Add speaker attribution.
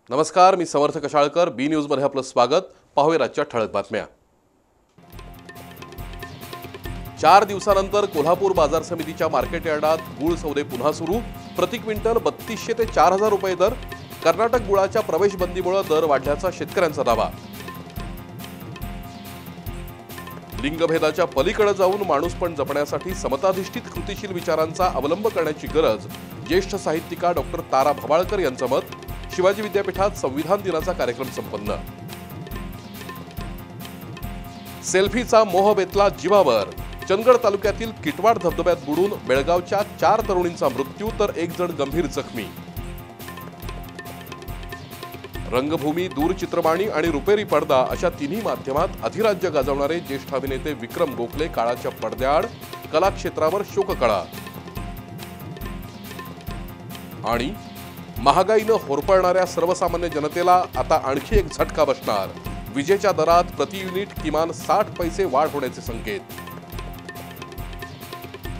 Speaker 1: नमस्कार, मी समर्थ कशाळकर. बी न्यूज मध्ये आपलं स्वागत. पाहूया आजच्या ठळक बातम्या. 4 दिवसानंतर कोल्हापूर बाजार समितीच्या मार्केट यार्डात गुळ सौदे पुन्हा सुरू. प्रति क्विंटल 3200 ते 4000 रुपये दर. कर्नाटक गुळाच्या प्रवेश बंदीमुळे दर वाढल्याचा शेतकऱ्यांचा दावा. लिंगभेदाच्या पलीकडे जाऊन माणूसपण जपण्यासाठी समताधिष्ठित कृतिशील विचारांचा अवलंब करण्याची गरज. ज्येष्ठ साहित्यिका डॉक्टर तारा भवाळकर यांचं मत. शिवाजी विद्यापीठात संविधान दिनाचा कार्यक्रम संपन्न. सेल्फीचा मोह बेतला जीवावर. चंदगड तालुक्यातील किटवाड धबधब्यात बुडून बेळगावच्या 4 तरुणींचा मृत्यू तर 1 जण गंभीर जखमी. रंगभूमी, दूरचित्रवाणी आणि रुपेरी पडदा अशा तिन्ही माध्यमात अधिराज्य गाजवणारे ज्येष्ठ अभिनेते विक्रम गोखले काळाच्या पडद्याआड. कला क्षेत्रावर शोककळा. आणि महागाईनं होरपळणाऱ्या सर्वसामान्य जनतेला आता आणखी एक झटका बसणार. विजेच्या दरात प्रति युनिट किमान 60 पैसे वाढ होण्याचे संकेत.